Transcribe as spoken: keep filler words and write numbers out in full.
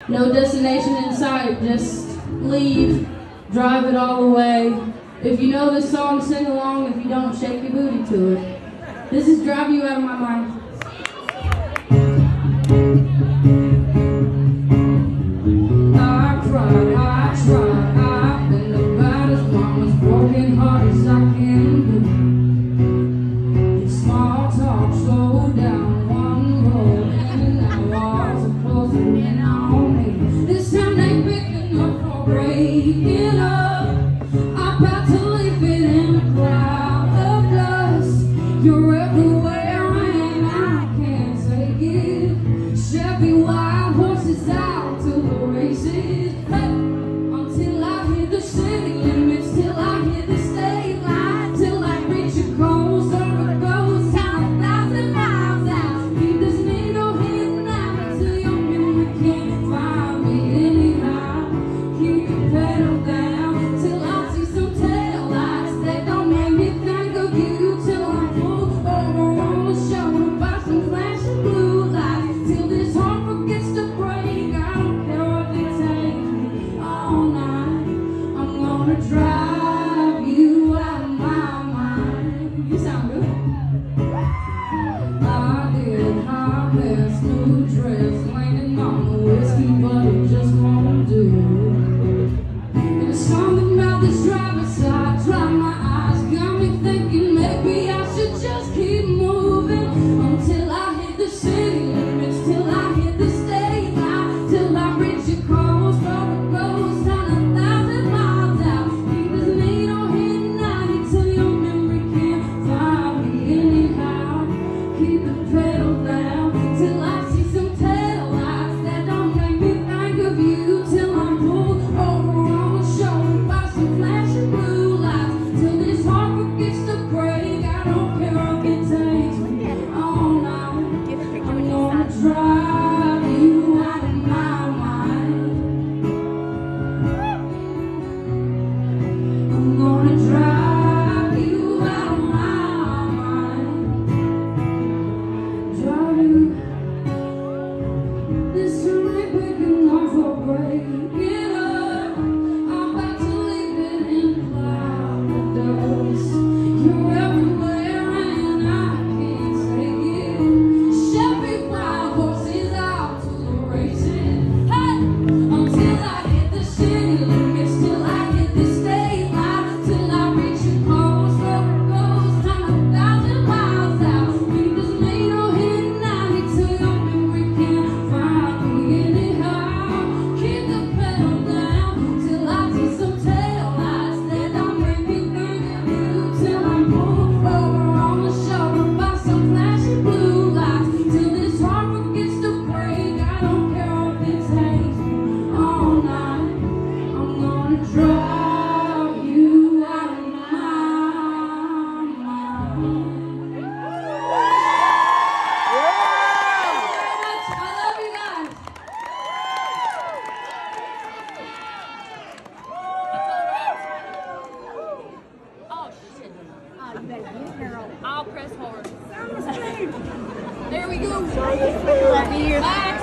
No destination in sight, just leave, drive it all the way. If you know this song, sing along. If you don't, shake your booty to it. This is Drive You Out of My Mind. I tried, I tried, I've been about as long as broken heart as I can do. It's small talk, slow down, one road, and now walls are closing in on me. This time they picking up for breaking up. I'm about to leave it in a cloud of dust. You're everywhere and I can't take it. Chevy wild horses out to the races. Hey, until I hit the city limits, till I hit the state line, till I reach a coast or a ghost town a thousand miles out. Keep this needle hidden out until your memory can't find me anyhow. Keep the pedal down till I see some taillights that don't make me think of you, till I'm pulled over on the shoulder by some flashing blue lights, till this heart forgets to break. I don't care what they take me all night. I'm gonna drive you out of my mind. You sound good. I did high best new dress, landing on the whiskey, but it just won't do. There's something about this driver's side, dry my eyes, got me thinking maybe I should just keep moving until I hit the city limits, till I hit the state line, till I reach a coast or a ghost town a thousand miles out. Keep this needle hidden out until your memory can't find me anyhow. Keep the pedal down till I see some taillights that don't make me think of you, till I'm pulled over on the shoulder by some flashing blue lights, till this heart forgets to break. I don't care if it takes me all night. I'm gonna drive you out of my mind. I'm gonna drive you out of my mind. Drive you. This time ain't big enough for breaking up. I'm about to leave it in a cloud of dust. You're everywhere and I can't take it. Chevy wild horses out to the races. Hey, until I hit the city limits, till I hit the state line, till I reach a coast or a ghost town a thousand miles out. Keep this needle hidden out until your memory can't find me anyhow. Keep the pedal down till I see some taillights that don't make me think of you, till I'm pulled over on the shoulder by some flashing blue lights, till this heart forgets to break. I don't care if it takes me all night. I'm gonna drive you out of my mind. Thank you very much. I love you guys. Oh shit. Oh, you better get her on. I'll press hard. There we go. Love you. Bye.